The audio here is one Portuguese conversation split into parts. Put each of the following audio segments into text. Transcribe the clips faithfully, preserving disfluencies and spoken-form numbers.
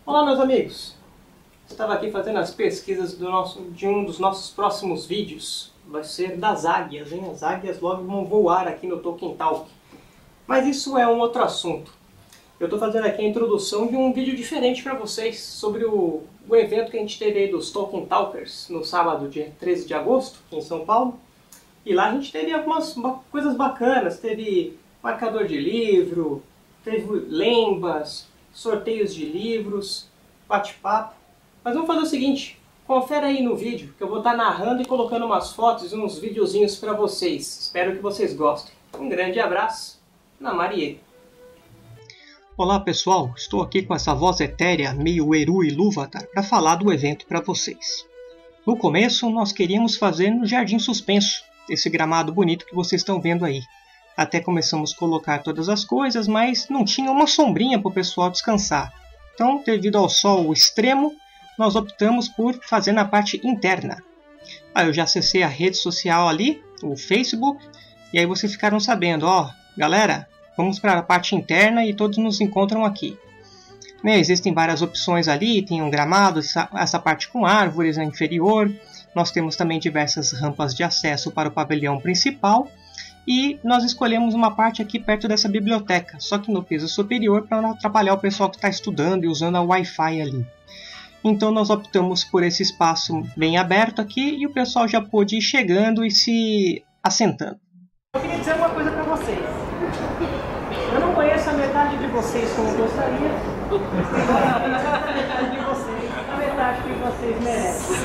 Olá, meus amigos! Estava aqui fazendo as pesquisas do nosso, de um dos nossos próximos vídeos. Vai ser das águias, hein? As águias logo vão voar aqui no Tolkien Talk. Mas isso é um outro assunto. Eu estou fazendo aqui a introdução de um vídeo diferente para vocês sobre o, o evento que a gente teve aí dos Tolkien Talkers no sábado, dia treze de agosto, em São Paulo. E lá a gente teve algumas coisas bacanas. Teve marcador de livro, teve lembas, sorteios de livros, bate-papo. Mas vamos fazer o seguinte, confere aí no vídeo, que eu vou estar narrando e colocando umas fotos e uns videozinhos para vocês. Espero que vocês gostem. Um grande abraço, na Marie. Olá pessoal, estou aqui com essa voz etérea, meio Eru e Ilúvatar, para falar do evento para vocês. No começo, nós queríamos fazer no Jardim Suspenso, esse gramado bonito que vocês estão vendo aí. Até começamos a colocar todas as coisas, mas não tinha uma sombrinha para o pessoal descansar. Então, devido ao sol extremo, nós optamos por fazer na parte interna. Aí eu já acessei a rede social ali, o Facebook, e aí vocês ficaram sabendo, ó, galera, vamos para a parte interna e todos nos encontram aqui. Né, existem várias opções ali, tem um gramado, essa, essa parte com árvores na inferior. Nós temos também diversas rampas de acesso para o pavilhão principal. E nós escolhemos uma parte aqui perto dessa biblioteca, só que no piso superior para não atrapalhar o pessoal que está estudando e usando a Wi-Fi ali. Então nós optamos por esse espaço bem aberto aqui e o pessoal já pôde ir chegando e se assentando. Eu queria dizer uma coisa para vocês. Eu não conheço a metade de vocês como eu gostaria, agora eu conheço a metade de vocês, a metade que vocês merecem.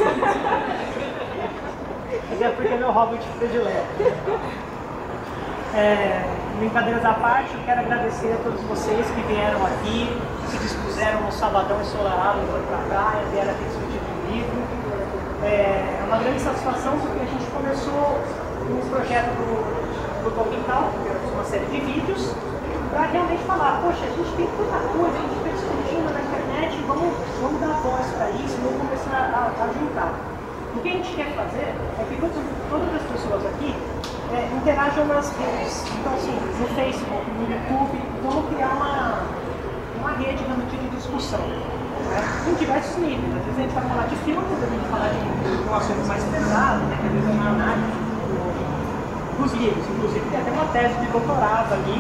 Mas é porque é meu hobbit predileto. É, brincadeiras à parte, eu quero agradecer a todos vocês que vieram aqui, se dispuseram no sabadão ensolarado, foram para a praia, vieram aqui discutir um livro. É, é uma grande satisfação porque a gente começou um projeto do, do Tolkien Talk, uma série de vídeos, para realmente falar, poxa, a gente tem tanta coisa, a gente está discutindo na internet, vamos, vamos dar voz para isso, vamos começar a, a juntar. O que a gente quer fazer é que todas, todas as pessoas aqui É, interajam nas redes, então assim, no Facebook, no YouTube, vamos criar uma, uma rede realmente de discussão, né? Em diversos níveis. Às vezes a gente vai falar de filmes, às vezes a gente vai falar de, de um assunto mais pesado, né? Que às vezes é uma análise do, dos livros, inclusive tem até uma tese de doutorado ali.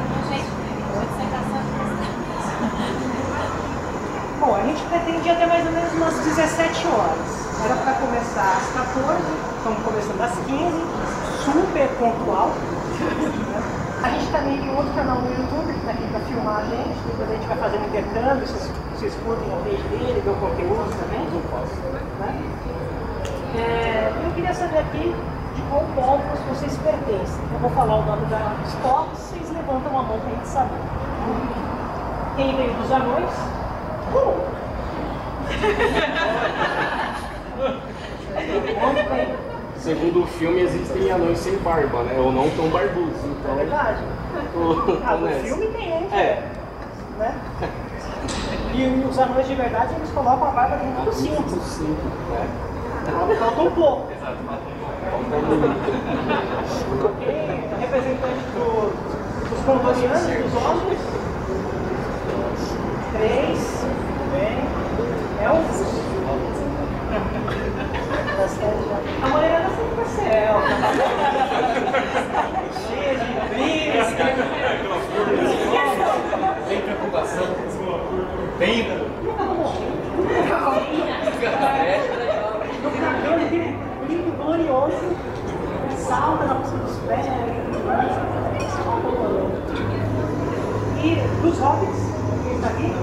Bom, a gente pretende até mais ou menos umas dezessete horas. Era para começar às quatorze, estamos começando às quinze. Super pontual. A gente também tem outro canal no YouTube que está aqui para filmar a gente, depois a gente vai fazendo intercâmbio, vocês, vocês curtem a page dele, ver o conteúdo também. Né? É, eu queria saber aqui de qual povos vocês pertencem. Eu vou falar o nome dos povos, vocês levantam a mão para a gente saber. Quem veio dos anões? Uh! Onde veio? Segundo o filme, existem anões sem barba, né? Ou não tão barbudos. Então, é verdade. O, ah, no filme tem gente. É. Né? E os anões de verdade, eles colocam a barba dentro do cinto. Do cinto, né? Falta um pouco. Exato. Ok, representante do, dos condorianos, dos homens. Três. Bem. Elfos. A mulherada sempre vai ser elfa, cheia de brilho, Sem preocupação, tempo. No cabelo, aquele brilho glorioso, salta na ponta dos pés. E dos hobbits, quem está aqui?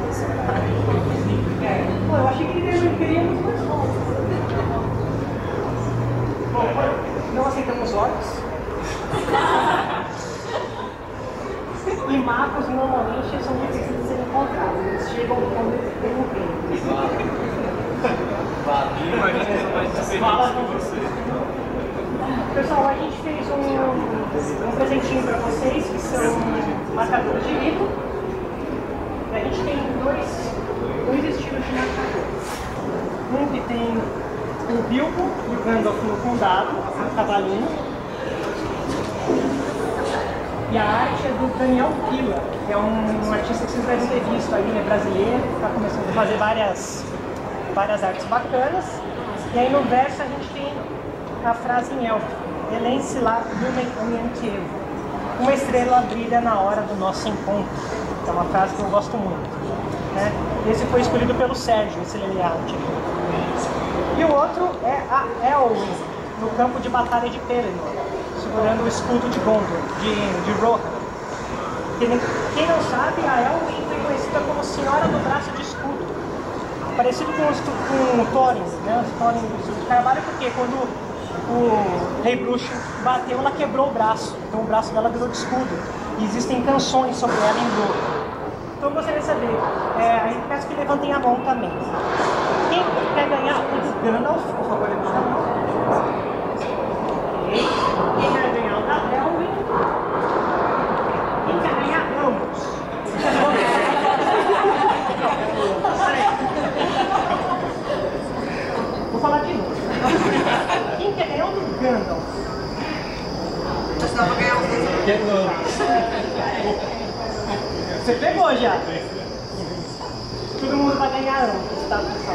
Pô, eu achei que ele queria muito mais hobbits. Bom, não aceitamos orcs. E magos normalmente são difíceis de serem encontrados. Eles chegam quando tem um tempo. Fala com você. Pessoal, a gente fez um, um presentinho para vocês que são marcadores de livro. E a gente tem dois, dois estilos de marcador. Um que tem o Bilbo e o Gandalf no condado, no cavalinho. E a arte é do Daniel Pila, que é um, um artista que vocês devem ter visto aí, né, brasileiro, que está começando a fazer várias, várias artes bacanas. E aí no verso a gente tem a frase em élfico, Elense lá lumen omniantievo. Uma estrela brilha na hora do nosso encontro. É uma frase que eu gosto muito. Né? Esse foi escolhido pelo Sérgio, esse layout. E o outro é a Elwyn, no campo de batalha de Pelennor, segurando o escudo de Gondor, de, de Rohan. Quem, quem não sabe, a Elwyn foi conhecida como Senhora do Braço de Escudo, parecido com, os, com o Thorin, né? O Thorin do Carvalho, porque quando o Rei Bruxo bateu, ela quebrou o braço, então o braço dela virou de escudo. E existem canções sobre ela em Rohan. Então eu gostaria de saber, é, aí peço que levantem a mão também. Quem quer ganhar o do Gandalf, por favor, levanta a mão. Okay. Quem quer ganhar o da Elwyn? Quem quer ganhar ambos? Vou falar de novo. Quem quer ganhar o do Gandalf? Você pegou já? Todo mundo vai ganhar ambos, tá, pessoal?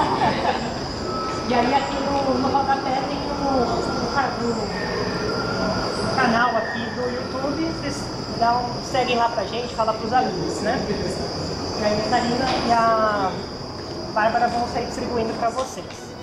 E aí aqui no, no rodapé tem o, o, o canal aqui do YouTube, vocês dão, seguem lá pra gente, fala pros amigos, né? E aí a Karina e a Bárbara vão sair distribuindo pra vocês.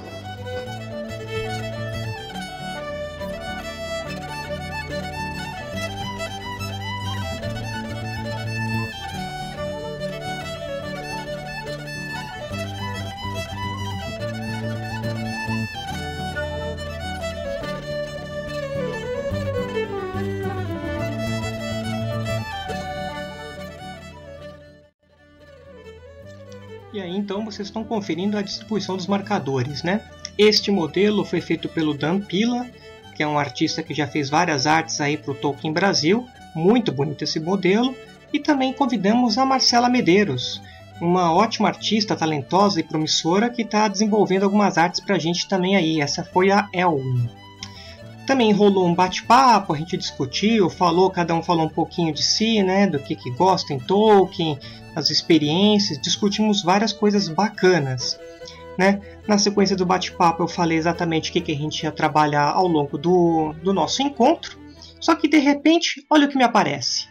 E aí então vocês estão conferindo a distribuição dos marcadores, né? Este modelo foi feito pelo Dan Pila, que é um artista que já fez várias artes aí para o Tolkien Brasil. Muito bonito esse modelo. E também convidamos a Marcela Medeiros, uma ótima artista, talentosa e promissora, que está desenvolvendo algumas artes para a gente também aí. Essa foi a Elwyn. Também rolou um bate-papo, a gente discutiu, falou, cada um falou um pouquinho de si, né, do que, que gosta em Tolkien, as experiências, discutimos várias coisas bacanas, né? Na sequência do bate-papo eu falei exatamente o que, que a gente ia trabalhar ao longo do, do nosso encontro, só que de repente, olha o que me aparece.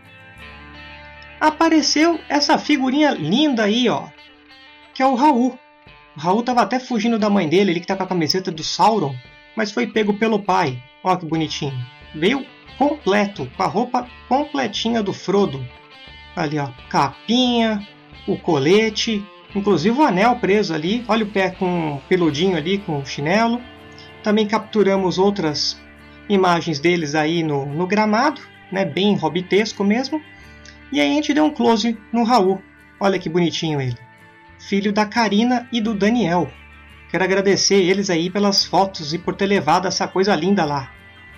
Apareceu essa figurinha linda aí, ó, que é o Raul. O Raul estava até fugindo da mãe dele, ele que está com a camiseta do Sauron, mas foi pego pelo pai. Olha que bonitinho. Veio completo, com a roupa completinha do Frodo. Ali, ó, capinha, o colete, inclusive o anel preso ali. Olha o pé com peludinho ali, com o chinelo. Também capturamos outras imagens deles aí no, no gramado, né, bem hobbitesco mesmo. E aí a gente deu um close no Raul. Olha que bonitinho ele. Filho da Karina e do Daniel. Quero agradecer eles aí pelas fotos e por ter levado essa coisa linda lá.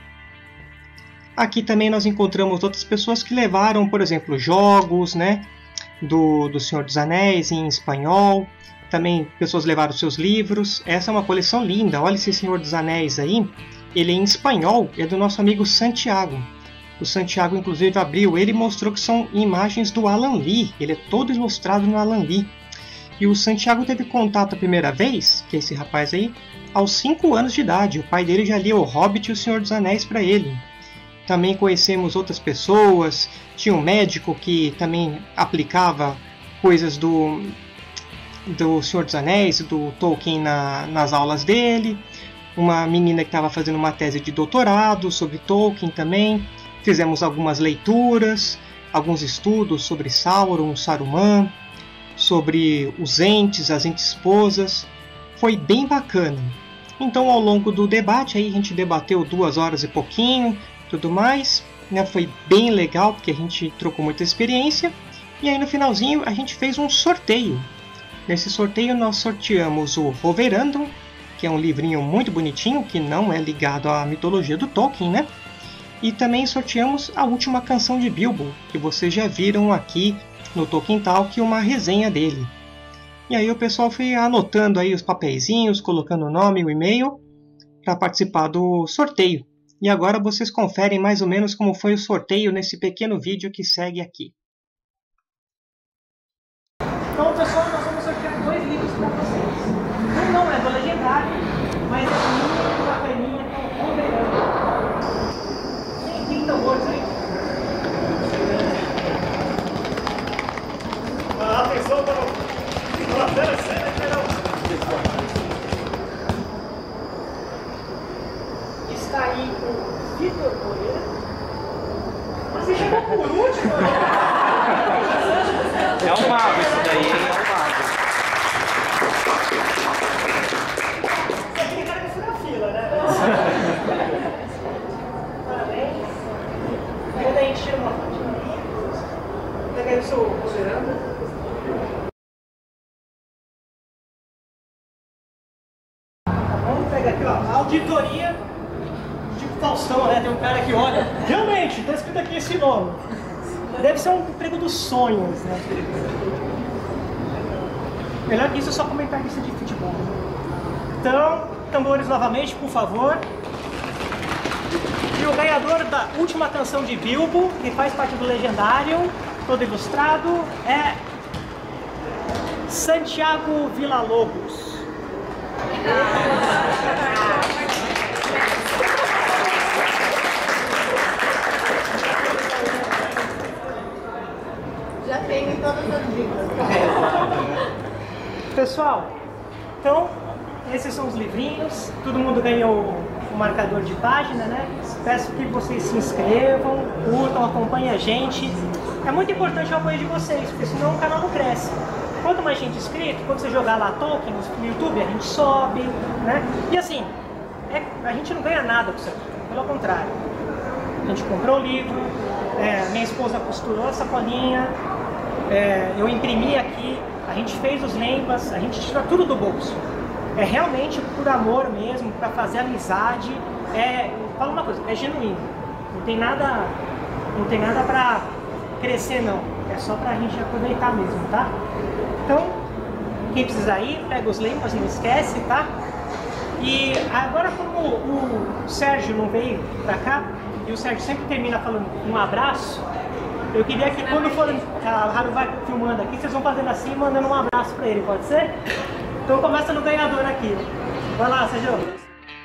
Aqui também nós encontramos outras pessoas que levaram, por exemplo, jogos, né, do, do Senhor dos Anéis em espanhol. Também pessoas levaram seus livros. Essa é uma coleção linda. Olha esse Senhor dos Anéis aí. Ele é em espanhol, é do nosso amigo Santiago. O Santiago, inclusive, abriu ele e mostrou que são imagens do Alan Lee. Ele é todo ilustrado no Alan Lee. E o Santiago teve contato a primeira vez, que é esse rapaz aí, aos cinco anos de idade. O pai dele já lia O Hobbit e O Senhor dos Anéis para ele. Também conhecemos outras pessoas. Tinha um médico que também aplicava coisas do, do Senhor dos Anéis, do Tolkien na, nas aulas dele. Uma menina que estava fazendo uma tese de doutorado sobre Tolkien também. Fizemos algumas leituras, alguns estudos sobre Sauron, Saruman, sobre os entes, as entes-esposas. Foi bem bacana. Então, ao longo do debate, aí a gente debateu duas horas e pouquinho, tudo mais, né? Foi bem legal, porque a gente trocou muita experiência. E aí, no finalzinho, a gente fez um sorteio. Nesse sorteio, nós sorteamos o Roverandom, que é um livrinho muito bonitinho, que não é ligado à mitologia do Tolkien, né? E também sorteamos a última canção de Bilbo, que vocês já viram aqui no Tolkien Talk, uma resenha dele. E aí o pessoal foi anotando aí os papeizinhos, colocando o nome, o e-mail, para participar do sorteio. E agora vocês conferem mais ou menos como foi o sorteio nesse pequeno vídeo que segue aqui. Então, pessoal, nós vamos sortear dois livros para vocês. Um não é do Legendário, mas é muito bacaninha, que é o Roverano. Tem, tem tambores aí. Ah, atenção para a terceira cena que era está aí o Vitor Moreira. Você chegou por último, né? É um mago isso daí, hein? É um mago. Você tem cara que foi na fila, né? Parabéns. Quando a gente tira uma fotinha aí, pega aí o seu Moverano. Vamos pegar aqui, ó, auditoria, tipo Faustão, né? Tem um cara que olha, realmente, tá escrito aqui esse nome. Deve ser um emprego dos sonhos, né? Melhor que isso é só comentarista de futebol. Então, tambores novamente, por favor. E o ganhador da última canção de Bilbo, que faz parte do Legendário, todo ilustrado, é Santiago Villa-Lobos. Já tenho todas as dicas. Pessoal, então, esses são os livrinhos. Todo mundo ganhou o marcador de página, né? Peço que vocês se inscrevam, curtam, acompanhem a gente. É muito importante o apoio de vocês, porque senão o canal não cresce. Quanto mais gente inscrito, quando você jogar lá Tolkien no YouTube, a gente sobe, né? E assim, é, a gente não ganha nada com isso aqui, pelo contrário. A gente comprou o livro, é, minha esposa costurou a sacolinha, é, eu imprimi aqui, a gente fez os lembas, a gente tira tudo do bolso. É realmente por amor mesmo, para fazer amizade. É, fala uma coisa, é genuíno. Não tem nada, não tem nada para crescer não. É só pra gente aproveitar mesmo, tá? Então, quem precisar ir, pega os lembas, não esquece, tá? E agora, como o Sérgio não veio pra cá, e o Sérgio sempre termina falando um abraço, eu queria que quando for, a Haru vai filmando aqui, vocês vão fazendo assim, mandando um abraço pra ele, pode ser? Então começa no ganhador aqui. Vai lá, Sérgio.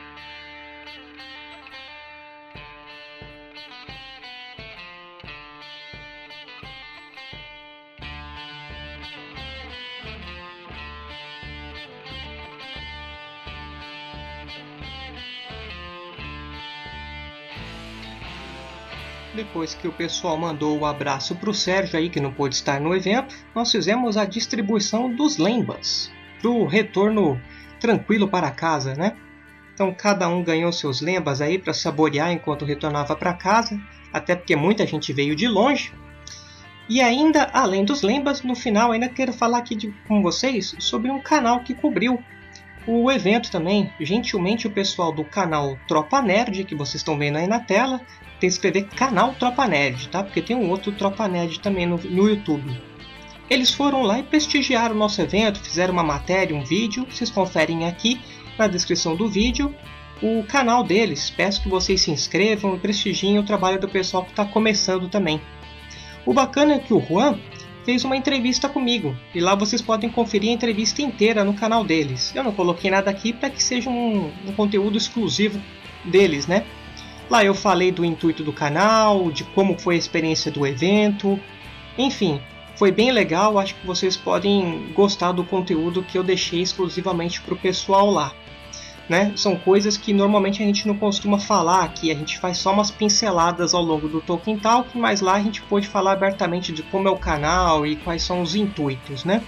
Depois que o pessoal mandou o abraço para o Sérgio aí, que não pôde estar no evento, nós fizemos a distribuição dos lembas, do retorno tranquilo para casa, né? Então cada um ganhou seus lembas aí para saborear enquanto retornava para casa, até porque muita gente veio de longe. E ainda, além dos lembas, no final ainda quero falar aqui de, com vocês sobre um canal que cobriu o evento também. Gentilmente o pessoal do canal Tropa Nerd, que vocês estão vendo aí na tela, tem que escrever canal Tropa Nerd, tá? Porque tem um outro Tropa Nerd também no, no YouTube. Eles foram lá e prestigiaram o nosso evento, fizeram uma matéria, um vídeo. Vocês conferem aqui na descrição do vídeo o canal deles. Peço que vocês se inscrevam e prestigiem o trabalho do pessoal que está começando também. O bacana é que o Juan fez uma entrevista comigo, e lá vocês podem conferir a entrevista inteira no canal deles. Eu não coloquei nada aqui para que seja um, um conteúdo exclusivo deles, né? Lá eu falei do intuito do canal, de como foi a experiência do evento, enfim, foi bem legal. Acho que vocês podem gostar do conteúdo que eu deixei exclusivamente para o pessoal lá, né? São coisas que normalmente a gente não costuma falar aqui, a gente faz só umas pinceladas ao longo do Tolkien Talk, mas lá a gente pôde falar abertamente de como é o canal e quais são os intuitos, né?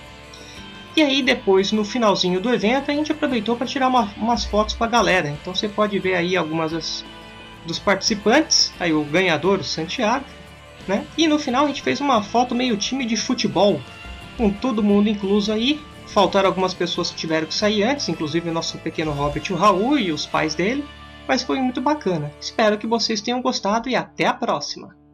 E aí depois, no finalzinho do evento, a gente aproveitou para tirar uma, umas fotos com a galera. Então você pode ver aí algumas das, dos participantes, aí o ganhador, o Santiago, né? E no final a gente fez uma foto meio time de futebol, com todo mundo incluso aí. Faltaram algumas pessoas que tiveram que sair antes, inclusive o nosso pequeno Hobbit, o Raul, e os pais dele, mas foi muito bacana. Espero que vocês tenham gostado e até a próxima!